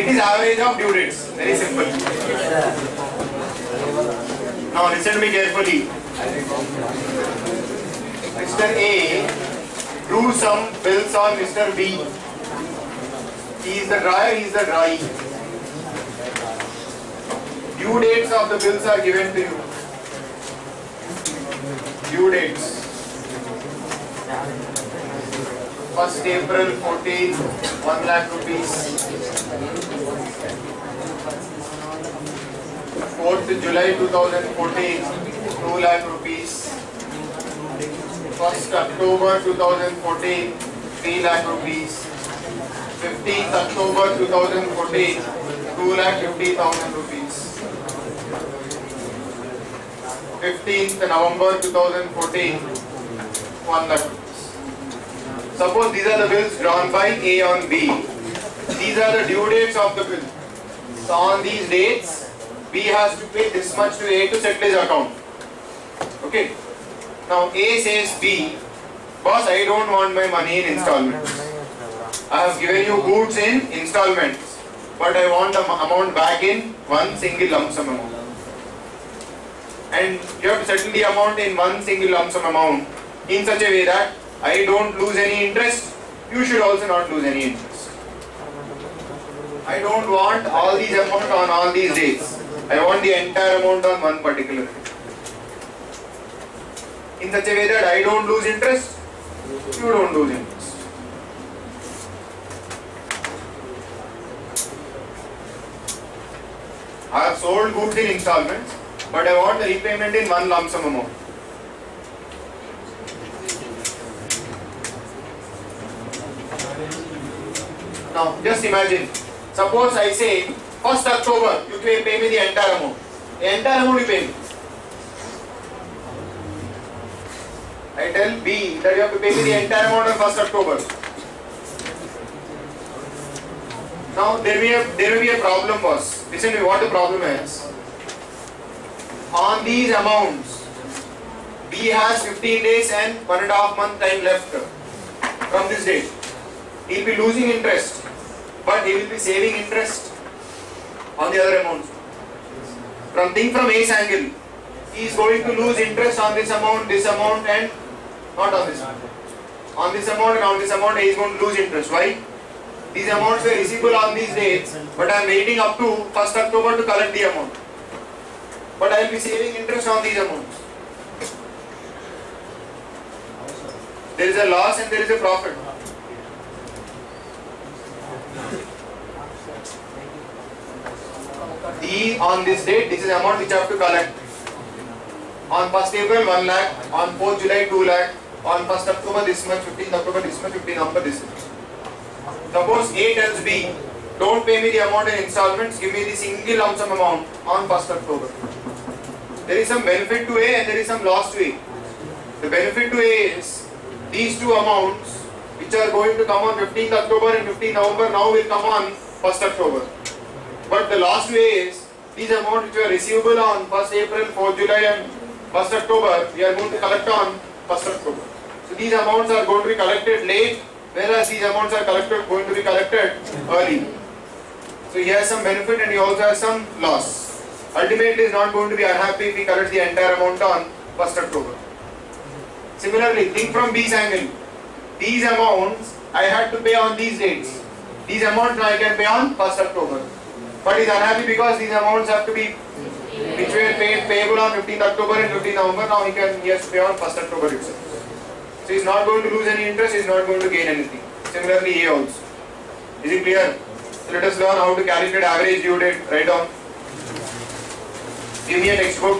It is average of due dates. Very simple. Now listen to me carefully. Mr. A drew some bills on Mr. B. He is the dryer, he is the dry. Due dates of the bills are given to you. Due dates. 1st April 14, 1 lakh rupees. 4th July 2014, 2 lakh rupees. 1st October 2014, 3 lakh rupees. 15th October 2014, 2,50,000 rupees. 15th November 2014, 1 lakh rupees. Suppose these are the bills drawn by A on B. These are the due dates of the bill. So on these dates, B has to pay this much to A to settle his account. Okay. Now A says B, boss, I don't want my money in installments. I have given you goods in installments, but I want the amount back in one single lump sum amount. And you have to settle the amount in one single lump sum amount in such a way that I don't lose any interest, you should also not lose any interest. I don't want all these amounts on all these dates. I want the entire amount on one particular day. In such a way that I don't lose interest, you don't lose interest. I have sold goods in installments, but I want the repayment in one lump sum amount. Now, just imagine, suppose I say, 1st October, you pay me the entire amount. The entire amount you pay me. I tell B that you have to pay me the entire amount on 1st October. Now, there will be a problem, boss. Listen to me, what the problem is. On these amounts, B has 15 days and 1.5 month time left from this date. He will be losing interest, but he will be saving interest on the other amounts. Think from A's angle, he is going to lose interest on this amount and not on this amount. On this amount and on this amount, he is going to lose interest. Why? These amounts were receivable on these dates, but I am waiting up to 1st October to collect the amount. But I will be saving interest on these amounts. There is a loss and there is a profit. On this date, this is the amount which I have to collect. On 1st April, 1 lakh. On 4th July, 2 lakh. On 1st October, this much. 15th October, this much. 15th November, this much. Suppose A tells B, don't pay me the amount in installments, give me the single lump sum amount on 1st October. There is some benefit to A and there is some loss to A. The benefit to A is these two amounts which are going to come on 15th October and 15th November now will come on 1st October. But the loss to A is these amounts which were receivable on 1st April, 4th July and 1st October, we are going to collect on 1st October. So these amounts are going to be collected late, whereas these amounts are going to be collected early. So he has some benefit and he also has some loss. Ultimately, he is not going to be unhappy if he collects the entire amount on 1st October. Similarly, think from B's angle. These amounts I had to pay on these dates. These amounts now I can pay on 1st October. But he is unhappy because these amounts have to be which were payable on 15th October and 15th November. Now he has to pay on 1st October itself. So he is not going to lose any interest, he is not going to gain anything. Similarly, A also. Is it clear? So let us learn how to calculate average due date. Write down. Give me a textbook.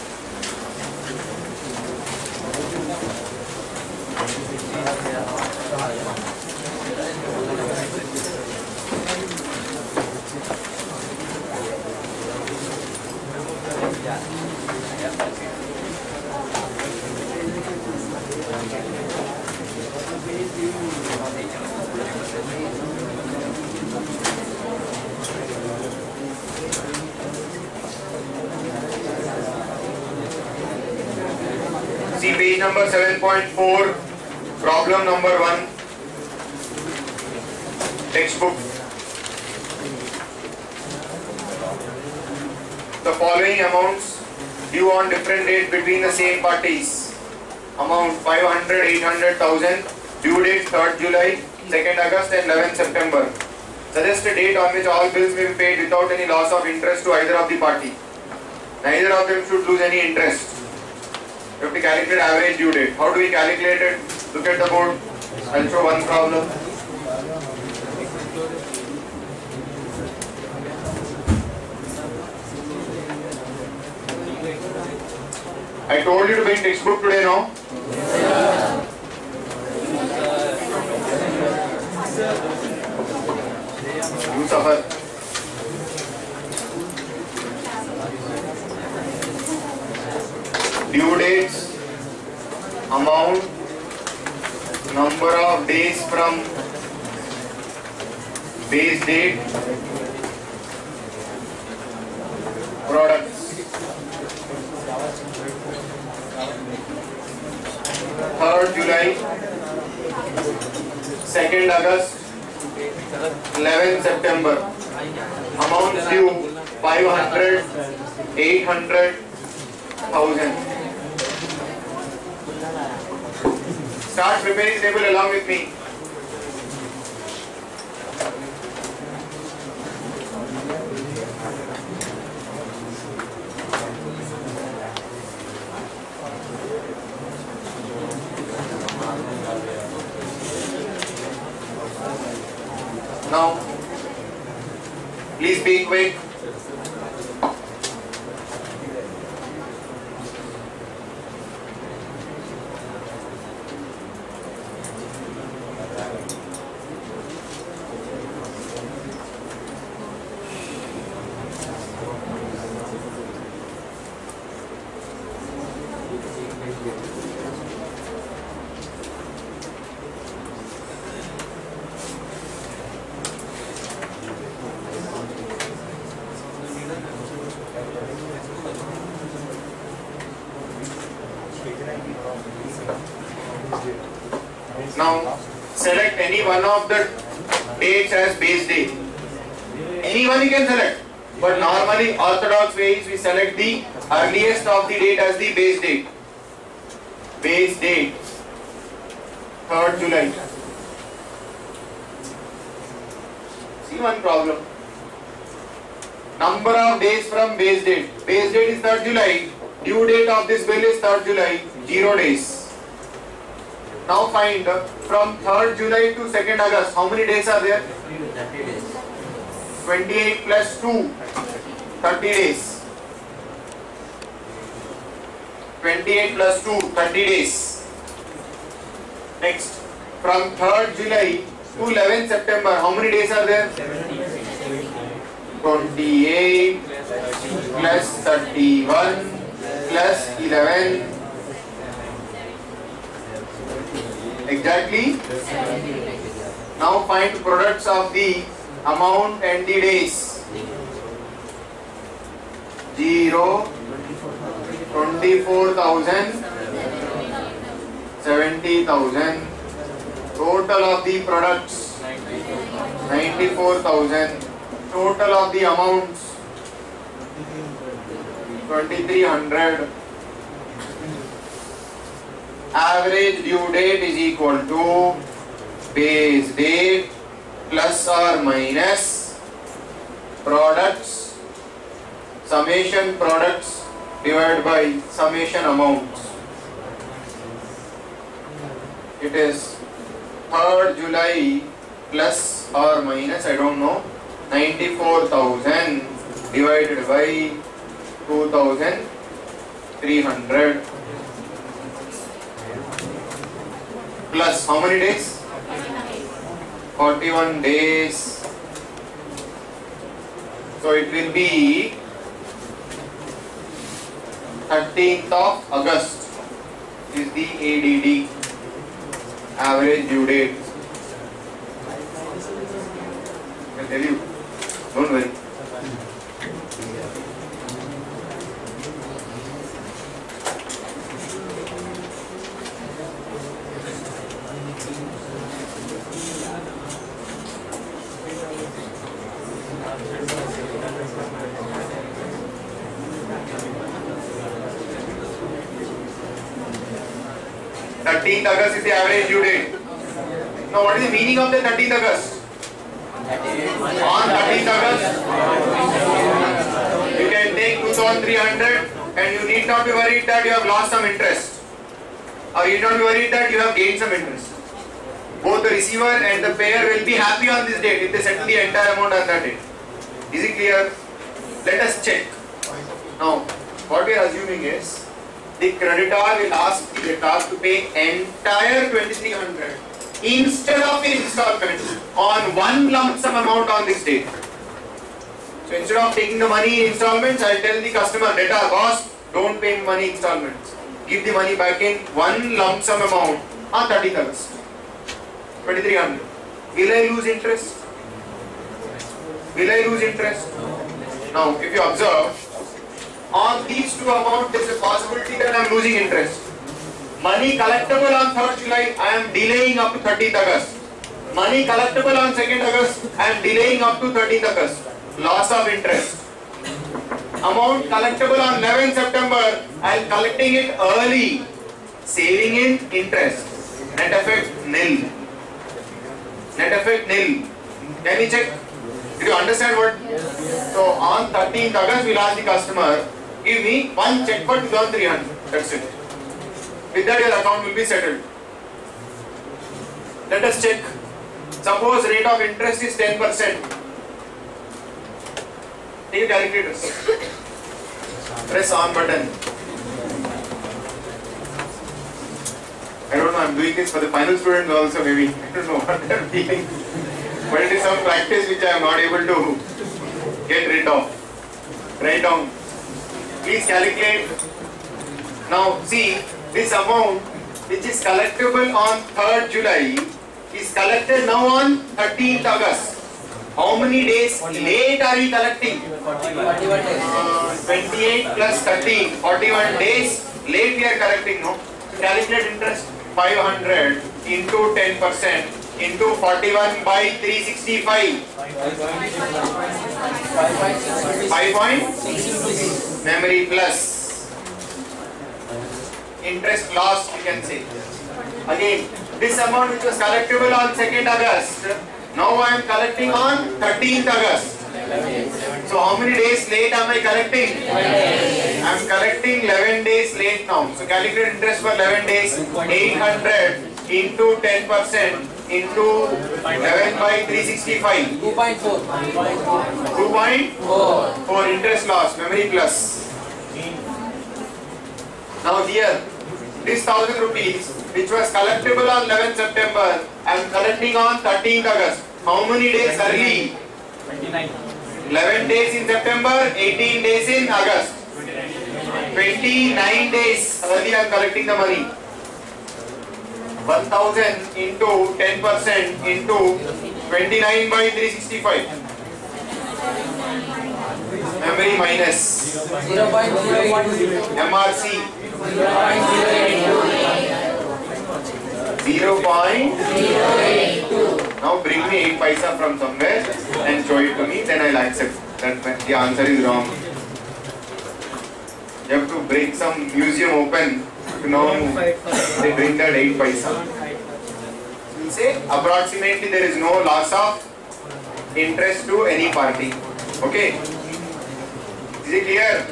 See page number 7.4, problem number 1, textbook. the following amounts due on different dates between the same parties. Amount 500, 800,000. Due date 3rd July, 2nd August and 11th September. Suggest a date on which all bills may be paid without any loss of interest to either of the party. Neither of them should lose any interest. You have to calculate average due date. How do we calculate it? Look at the board. I'll show one problem. I told you to bring textbook today, no? You suffer. Due dates, amount, number of days from base date, products. 3rd July, 2nd August, 11th September. Amounts due 500, 800,000. Start preparing table along with me. Now, please be quick. Now, select any one of the dates as base date. Any one you can select, but normally orthodox way is we select the earliest of the date as the base date. Base date 3rd July. See one problem. Number of days from base date. Base date is 3rd July. Due date of this bill is 3rd July. 0 days. Now find from 3rd July to 2nd August. How many days are there? 30 days. 28 plus 2. 30 days. 28 plus 2. 30 days. Next. From 3rd July to 11th September. How many days are there? 28 plus 31 plus 11. Exactly. Now find products of the amount and the days. 0, 24,000, 70,000. Total of the products 94,000. Total of the amounts 2,300. Average due date is equal to base date plus or minus products, summation products divided by summation amounts. It is 3rd July plus or minus, I don't know, 94,000 divided by 2,300 plus how many days? 41 days. So it will be 13th of August is the ADD, average due date. I'll tell you, don't worry. 13th August is the average due date. Now what is the meaning of the 13th August? On 13th August, you can take 2,300 and you need not be worried that you have lost some interest. Or you need not be worried that you have gained some interest. Both the receiver and the payer will be happy on this date if they settle the entire amount on that date. Is it clear? Let us check. Now, what we are assuming is the creditor will ask the debtor to pay entire 2,300 instead of in installments on one lump sum amount on this date. So instead of taking the money in installments, I will tell the customer, debtor, boss, don't pay money installments. Give the money back in one lump sum amount on 30th August. 2,300. Will I lose interest? Will I lose interest? Now, if you observe, on these two amounts, there is a possibility that I am losing interest. Money collectible on 3rd July, I am delaying up to 30th August. Money collectible on 2nd August, I am delaying up to 30th August. Loss of interest. Amount collectible on 11th September, I am collecting it early. Saving in interest. Net effect nil. Net effect nil. Can we check? Did you understand what? So on 13th August, we will ask the customer, give me one check for 2,300. That's it. With that, your account will be settled. Let us check. Suppose rate of interest is 10%. Take a calculator. Press on button. I don't know, I am doing this for the final students also maybe. I don't know what they are feeling. But it is some practice which I am not able to get rid of. Write down. Please calculate. Now see, this amount which is collectible on 3rd July is collected now on 13th August. How many days late are we collecting? 41 days. 28 plus 13, 41 days late we are collecting, no? Calculate interest. 500 into 10% into 41 by 365. 5.6 memory plus interest loss, you can say. Again, this amount which was collectible on 2nd August, now I am collecting on 13th August. So how many days late am I collecting? I am collecting 11 days late now. So calculate interest for 11 days. 800 into 10% into 11 by 365. 2.4. 2.4 interest loss, memory plus. Now here, this 1,000 rupees which was collectible on 11th September, I am collecting on 13th August. How many days early? 29. 11 days in September, 18 days in August. 29 days early I am collecting the money. 1,000 into 10% into 29 by 365. Memory minus. 0.082. MRC. 0.082. Now bring me 8 paisa from somewhere and show it to me, then I will accept that the answer is wrong. You have to break some museum open to know they bring that 8 paisa. You say approximately there is no loss of interest to any party. Okay? Is it clear?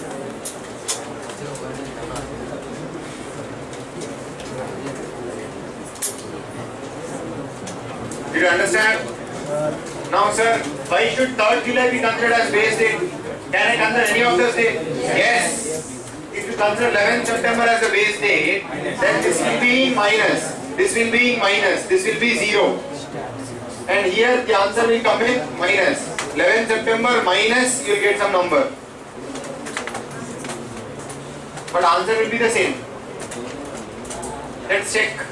Did you understand? Now sir, why should 3rd July be considered as base date? Can I consider any of those dates? Yes. If you consider 11th September as the base date, then this will be minus, this will be minus, this will be 0. And here the answer will come in minus. 11th September minus, you will get some number. But answer will be the same. Let's check.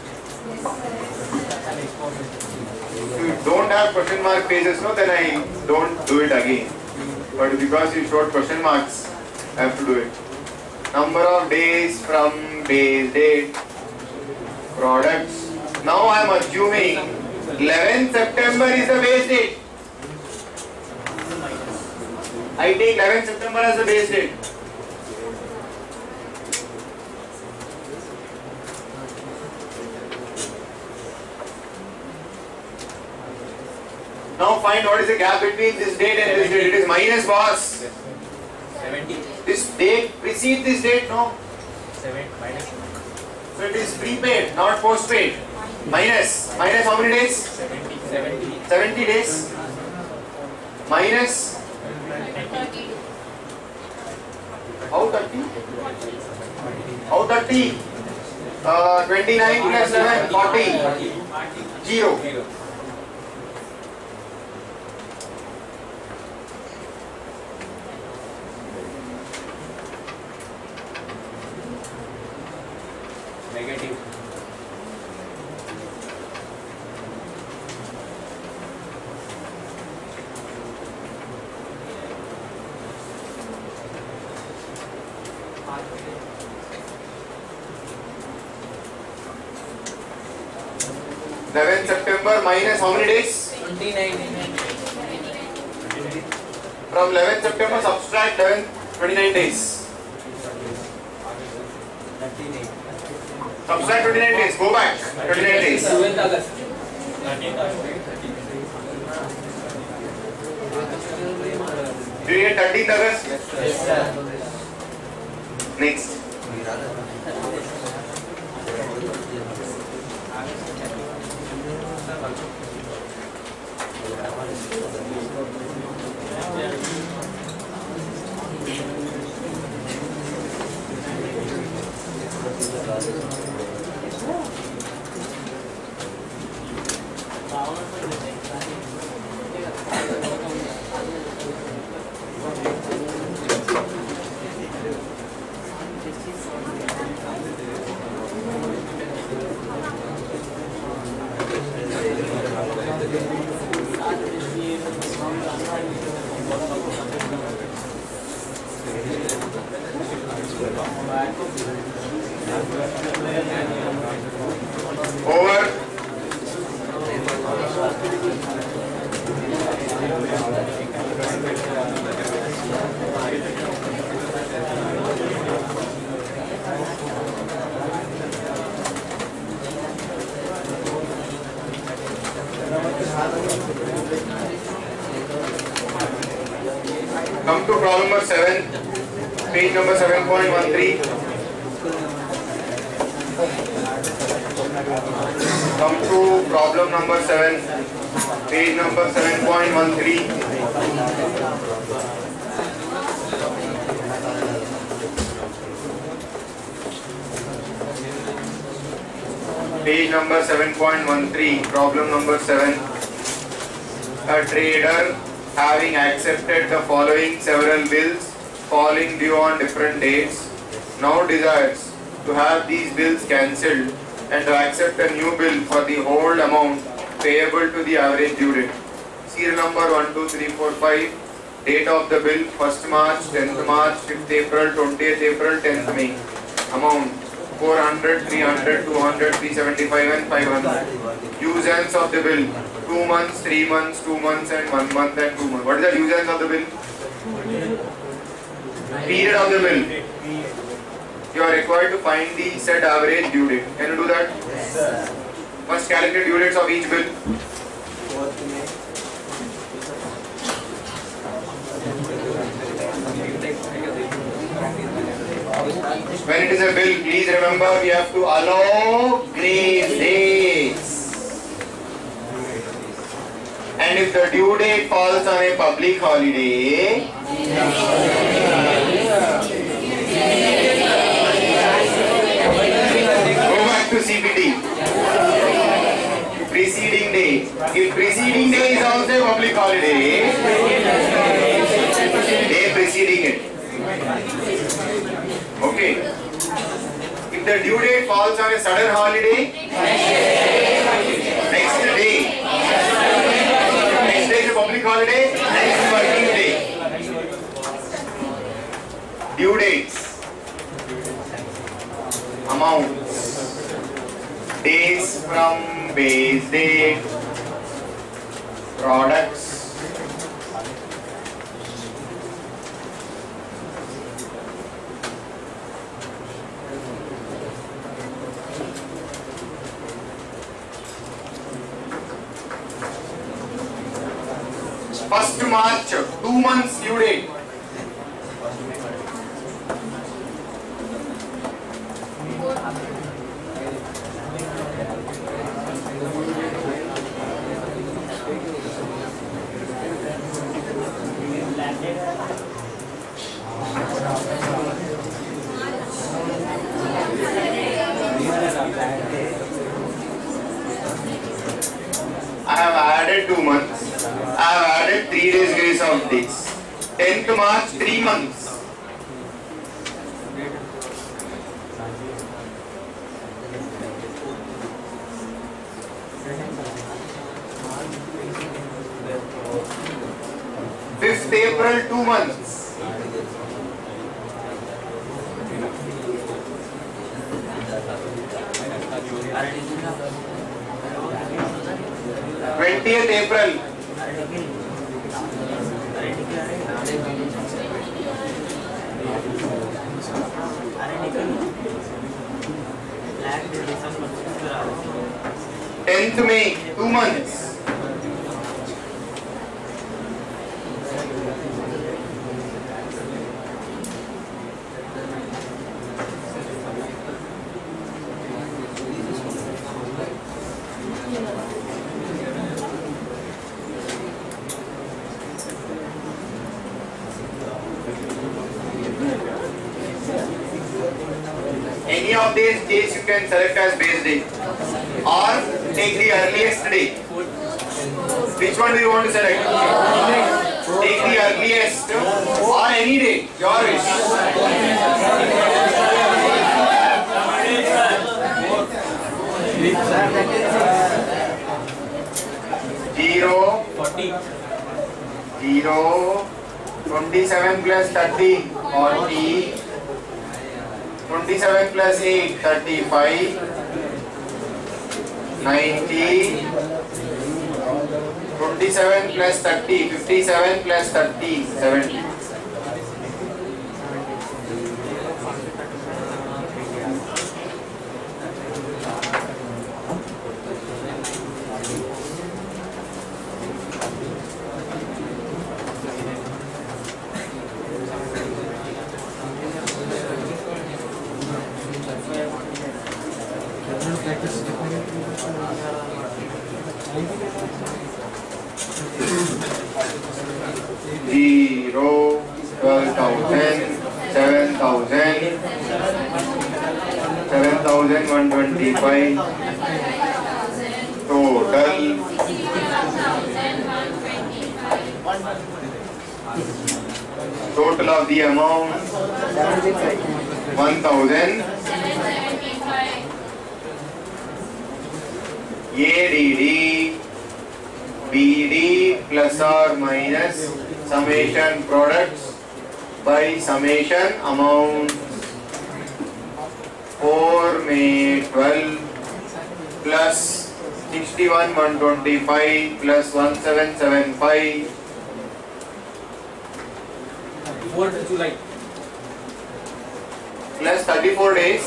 If you don't have question mark pages, no, then I don't do it again. But because you showed question marks, I have to do it. Number of days from base date, products. Now I am assuming 11th September is the base date. I take 11th September as the base date. Now find what is the gap between this date and this date. It is minus, boss. 70. This date precedes this date, no? 7 minus So it is prepaid, not postpaid. Minus how many days? 70. 70 days. Minus how 30? How 30? 29 plus 11, 40. 0. Negative. September minus how many days? 29. From 11th September subtract 29 days. 39. Subtract 29 days. Go back 29 days. 12th August. Do you get 13th August? Yes, sir. Next. Over. Come to problem number 7, page number 7.13. Come to problem number 7, page number 7.13. Page number 7.13, problem number 7. A trader having accepted the following several bills falling due on different dates now desires to have these bills cancelled and to accept a new bill for the whole amount payable to the average due date. Serial number 1, 2, 3, 4, 5. Date of the bill 1st March, 10th March, 5th April, 20th April, 10th May. Amount 400, 300, 200, 375 and 500. Usance of the bill 2 months, 3 months, 2 months and 1 month and 2 months. What is the usance of the bill? Period of the bill. You are required to find the said average due date. Can you do that? Yes, sir. First calculate due dates of each bill. When it is a bill, please remember we have to allow grace days. And if the due date falls on a public holiday, go back to CPT. Preceding day. If preceding day is also a public holiday, day preceding it. Okay. If the due date falls on a sudden holiday, next day. Next day is a public holiday, next working day. Due dates. Amounts. Days from base date. Products. 1st March, 2 months due date. I have added 2 months. I have added 3 days grace of days. 10th March, 3 months. Fifth April, 2 months. 20th April. 10th May, 2 months. Any of these days you can select as base day or take the earliest day. Which one do you want to select? Take the earliest or any day, your wish. Zero, 27 plus 30, 40. 27 plus 8, 35, 90, 27 plus 30, 57 plus 30, 70. Zero, 12,000, 7,000, 7,125, total, total of the amount, 1,000, ADD, BD plus or minus summation products by summation amount 4 May 12 plus 61 125 plus 1775 4th July plus 34 days.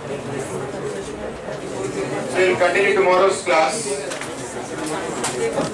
So we'll continue tomorrow's class.